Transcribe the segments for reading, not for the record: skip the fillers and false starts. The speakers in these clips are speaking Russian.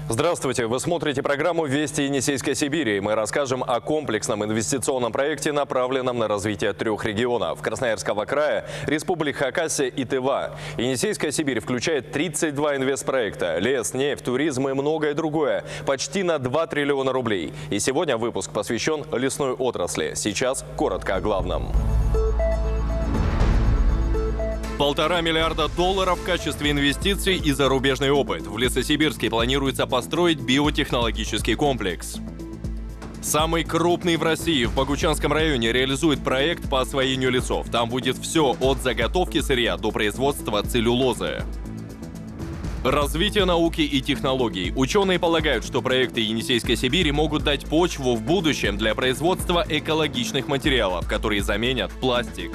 Здравствуйте! Вы смотрите программу «Вести Енисейской Сибири». Мы расскажем о комплексном инвестиционном проекте, направленном на развитие 3 регионов – Красноярского края, Республик Хакасия и Тыва. Енисейская Сибирь включает 32 инвестпроекта – лес, нефть, туризм и многое другое – почти на 2 триллиона рублей. И сегодня выпуск посвящен лесной отрасли. Сейчас коротко о главном. $1,5 миллиарда в качестве инвестиций и зарубежный опыт. В Лесосибирске планируется построить биотехнологический комплекс. Самый крупный в России в Богучанском районе реализует проект по освоению лесов. Там будет все от заготовки сырья до производства целлюлозы. Развитие науки и технологий. Ученые полагают, что проекты Енисейской Сибири могут дать почву в будущем для производства экологичных материалов, которые заменят пластик.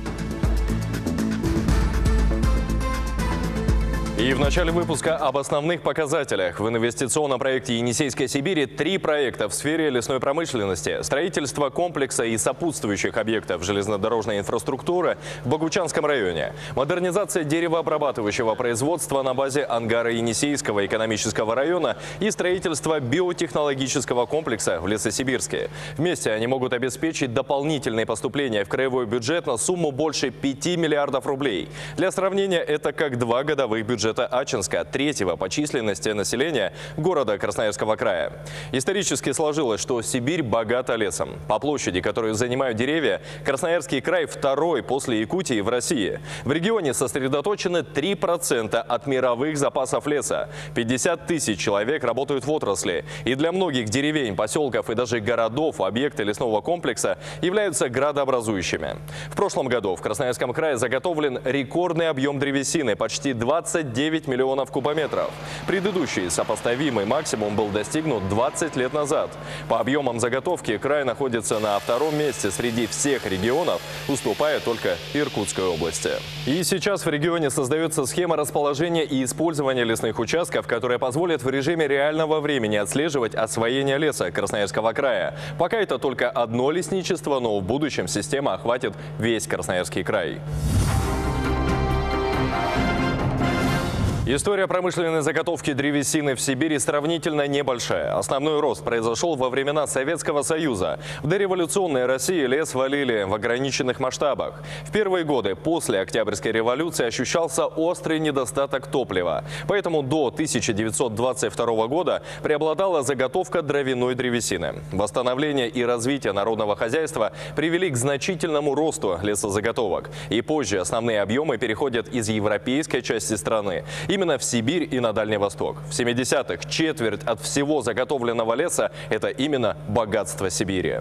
И в начале выпуска об основных показателях. В инвестиционном проекте Енисейской Сибири 3 проекта в сфере лесной промышленности. Строительство комплекса и сопутствующих объектов железнодорожной инфраструктуры в Богучанском районе. Модернизация деревообрабатывающего производства на базе ангара Енисейского экономического района и строительство биотехнологического комплекса в Лесосибирске. Вместе они могут обеспечить дополнительные поступления в краевой бюджет на сумму больше 5 миллиардов рублей. Для сравнения, это как 2 годовых бюджета Ачинска, 3-го по численности населения города Красноярского края. Исторически сложилось, что Сибирь богата лесом. По площади, которую занимают деревья, Красноярский край 2-й после Якутии в России. В регионе сосредоточены 3% от мировых запасов леса. 50 тысяч человек работают в отрасли. И для многих деревень, поселков и даже городов объекты лесного комплекса являются градообразующими. В прошлом году в Красноярском крае заготовлен рекордный объем древесины – почти 29 миллионов кубометров. Предыдущий сопоставимый максимум был достигнут 20 лет назад. По объемам заготовки край находится на 2-м месте среди всех регионов, уступая только Иркутской области. И сейчас в регионе создается схема расположения и использования лесных участков, которая позволит в режиме реального времени отслеживать освоение леса Красноярского края. Пока это только одно лесничество, но в будущем система охватит весь Красноярский край. История промышленной заготовки древесины в Сибири сравнительно небольшая. Основной рост произошел во времена Советского Союза. В дореволюционной России лес валили в ограниченных масштабах. В первые годы после Октябрьской революции ощущался острый недостаток топлива. Поэтому до 1922 года преобладала заготовка дровяной древесины. Восстановление и развитие народного хозяйства привели к значительному росту лесозаготовок. И позже основные объемы переходят из европейской части страны именно в Сибирь и на Дальний Восток. В 70-х четверть от всего заготовленного леса – это именно богатство Сибири.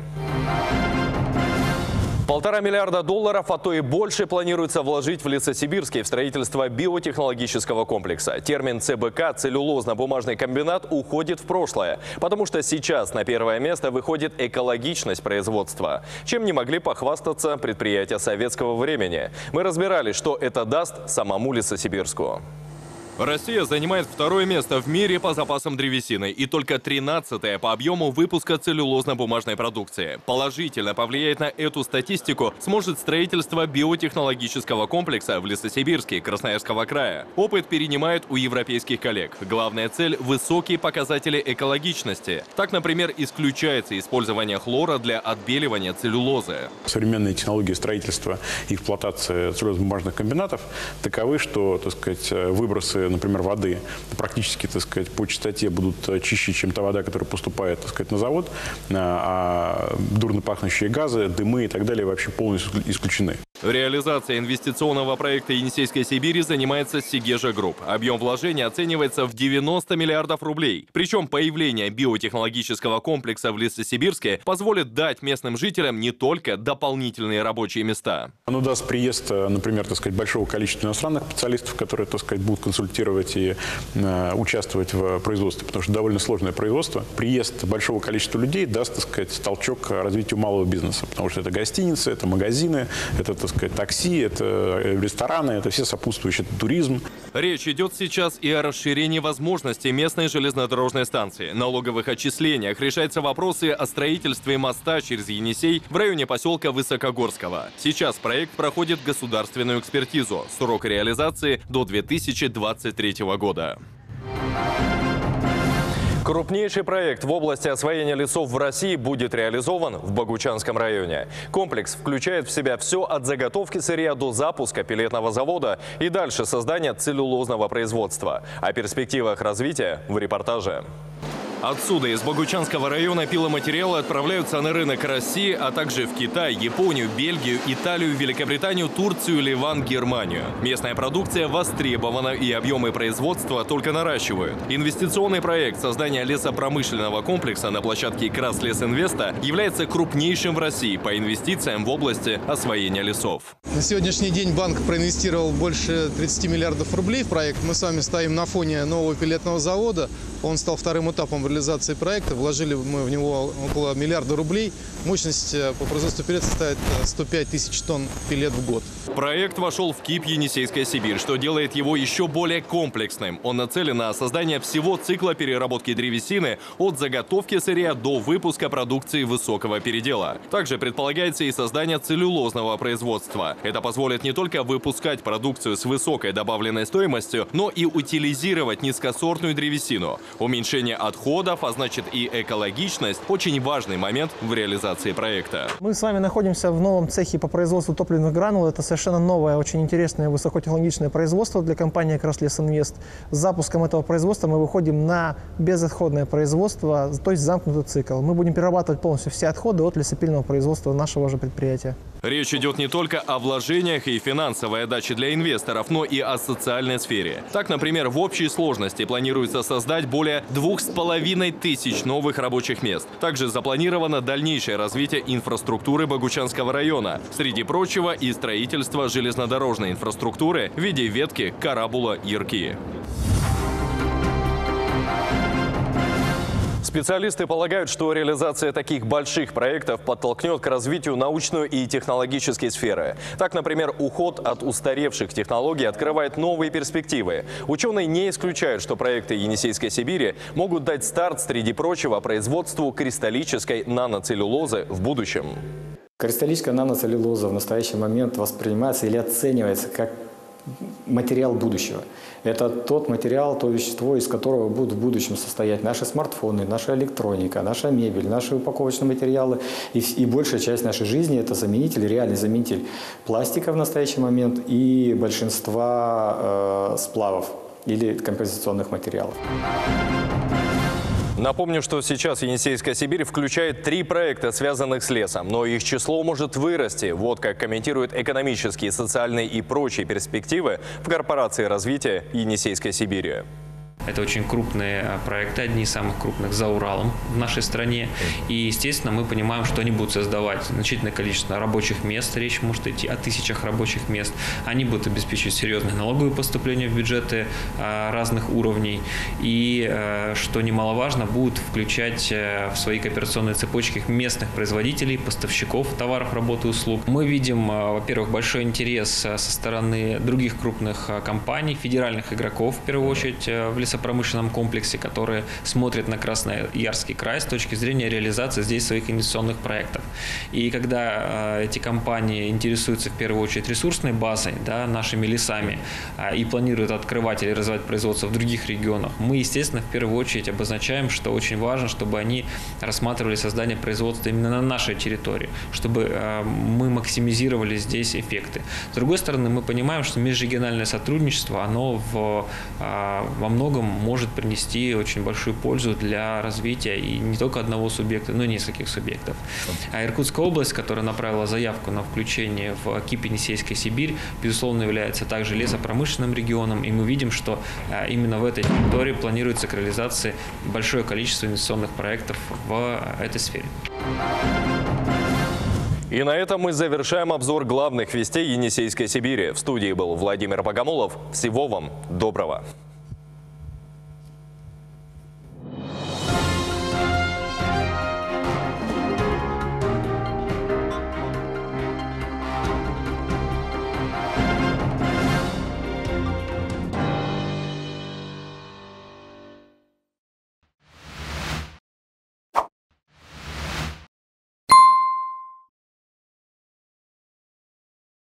$1,5 миллиарда, а то и больше, планируется вложить в Лесосибирске в строительство биотехнологического комплекса. Термин ЦБК «целлюлозно-бумажный комбинат» уходит в прошлое, потому что сейчас на первое место выходит экологичность производства, чем не могли похвастаться предприятия советского времени. Мы разбирались, что это даст самому Лесосибирску. Россия занимает 2-е место в мире по запасам древесины и только 13-е по объему выпуска целлюлозно-бумажной продукции. Положительно повлиять на эту статистику сможет строительство биотехнологического комплекса в Лесосибирске Красноярского края. Опыт перенимают у европейских коллег. Главная цель – высокие показатели экологичности. Так, например, исключается использование хлора для отбеливания целлюлозы. Современные технологии строительства и эксплуатации целлюлозно-бумажных комбинатов таковы, что, так сказать, выбросы, например, воды практически, так сказать, по частоте будут чище, чем та вода, которая поступает, так сказать, на завод, а дурно пахнущие газы, дымы и так далее вообще полностью исключены. Реализация инвестиционного проекта Енисейской Сибири занимается Сигежа Групп. Объем вложений оценивается в 90 миллиардов рублей. Причем появление биотехнологического комплекса в Лесосибирске позволит дать местным жителям не только дополнительные рабочие места. Оно даст приезд, например, так сказать, большого количества иностранных специалистов, которые, так сказать, будут консультировать и участвовать в производстве, потому что довольно сложное производство. Приезд большого количества людей даст, так сказать, толчок развитию малого бизнеса, потому что это гостиницы, это магазины, это, так сказать, такси, это рестораны, это все сопутствующие, это туризм. Речь идет сейчас и о расширении возможностей местной железнодорожной станции, налоговых отчислениях. Решаются вопросы о строительстве моста через Енисей в районе поселка Высокогорского. Сейчас проект проходит государственную экспертизу. Срок реализации до 2023 года. Крупнейший проект в области освоения лесов в России будет реализован в Богучанском районе. Комплекс включает в себя все от заготовки сырья до запуска пеллетного завода и дальше создания целлюлозного производства. О перспективах развития в репортаже. Отсюда, из Богучанского района, пиломатериалы отправляются на рынок России, а также в Китай, Японию, Бельгию, Италию, Великобританию, Турцию, Ливан, Германию. Местная продукция востребована и объемы производства только наращивают. Инвестиционный проект создания лесопромышленного комплекса на площадке Краслесинвеста является крупнейшим в России по инвестициям в области освоения лесов. На сегодняшний день банк проинвестировал больше 30 миллиардов рублей в проект. Мы с вами стоим на фоне нового пеллетного завода. Он стал вторым этапом реализации проекта. Вложили мы в него около миллиарда рублей. Мощность по производству пеллет составит 105 тысяч тонн пеллет в год. Проект вошел в КИП «Енисейская Сибирь», что делает его еще более комплексным. Он нацелен на создание всего цикла переработки древесины от заготовки сырья до выпуска продукции высокого передела. Также предполагается и создание целлюлозного производства. Это позволит не только выпускать продукцию с высокой добавленной стоимостью, но и утилизировать низкосортную древесину. Уменьшение отходов, а значит и экологичность – очень важный момент в реализации проекта. Мы с вами находимся в новом цехе по производству топливных гранул. Это совершенно новое, очень интересное, высокотехнологичное производство для компании «Краслесинвест». С запуском этого производства мы выходим на безотходное производство, то есть замкнутый цикл. Мы будем перерабатывать полностью все отходы от лесопильного производства нашего же предприятия. Речь идет не только о вложениях и финансовой отдаче для инвесторов, но и о социальной сфере. Так, например, в общей сложности планируется создать более 2500 новых рабочих мест. Также запланировано дальнейшее развитие инфраструктуры Богучанского района. Среди прочего и строительство железнодорожной инфраструктуры в виде ветки Карабула-Ярки. Специалисты полагают, что реализация таких больших проектов подтолкнет к развитию научной и технологической сферы. Так, например, уход от устаревших технологий открывает новые перспективы. Ученые не исключают, что проекты Енисейской Сибири могут дать старт, среди прочего, производству кристаллической наноцеллюлозы в будущем. Кристаллическая наноцеллюлоза в настоящий момент воспринимается или оценивается как материал будущего. Это тот материал, то вещество, из которого будут в будущем состоять наши смартфоны, наша электроника, наша мебель, наши упаковочные материалы. И большая часть нашей жизни – это заменитель, реальный заменитель пластика в настоящий момент и большинства сплавов или композиционных материалов. Напомню, что сейчас Енисейская Сибирь включает 3 проекта, связанных с лесом, но их число может вырасти. Вот как комментируют экономические, социальные и прочие перспективы в корпорации развития Енисейской Сибири. Это очень крупные проекты, одни из самых крупных за Уралом в нашей стране. И, естественно, мы понимаем, что они будут создавать значительное количество рабочих мест. Речь может идти о тысячах рабочих мест. Они будут обеспечивать серьезные налоговые поступления в бюджеты разных уровней. И, что немаловажно, будут включать в свои кооперационные цепочки местных производителей, поставщиков товаров, работ и услуг. Мы видим, во-первых, большой интерес со стороны других крупных компаний, федеральных игроков, в первую очередь, в лесопромышленном комплексе, которые смотрят на Красноярский край с точки зрения реализации здесь своих инвестиционных проектов. И когда эти компании интересуются в первую очередь ресурсной базой, да, нашими лесами, и планируют открывать или развивать производство в других регионах, мы, естественно, в первую очередь обозначаем, что очень важно, чтобы они рассматривали создание производства именно на нашей территории, чтобы мы максимизировали здесь эффекты. С другой стороны, мы понимаем, что межрегиональное сотрудничество, оно во многом может принести очень большую пользу для развития и не только одного субъекта, но и нескольких субъектов. А Иркутская область, которая направила заявку на включение в КИП «Енисейская Сибирь», безусловно, является также лесопромышленным регионом, и мы видим, что именно в этой территории планируется к реализации большое количество инвестиционных проектов в этой сфере. И на этом мы завершаем обзор главных вестей Енисейской Сибири. В студии был Владимир Богомолов. Всего вам доброго.